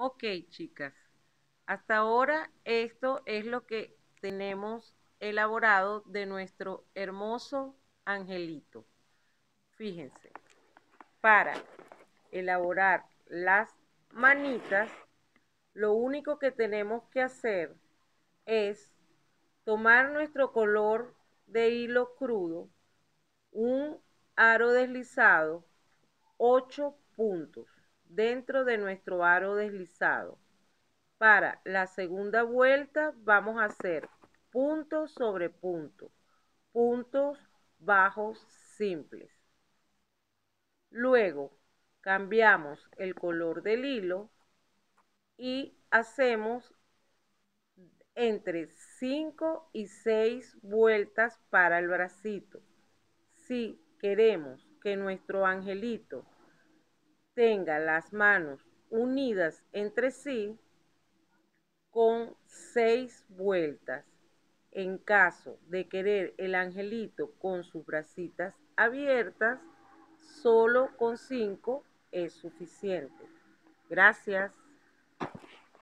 Ok, chicas, hasta ahora esto es lo que tenemos elaborado de nuestro hermoso angelito. Fíjense, para elaborar las manitas, lo único que tenemos que hacer es tomar nuestro color de hilo crudo, un aro deslizado, 8 puntos dentro de nuestro aro deslizado. Para la segunda vuelta vamos a hacer punto sobre punto, puntos bajos simples. Luego cambiamos el color del hilo y hacemos entre 5 y 6 vueltas para el bracito. Si queremos que nuestro angelito tenga las manos unidas entre sí, con 6 vueltas. En caso de querer el angelito con sus bracitas abiertas, solo con 5 es suficiente. Gracias.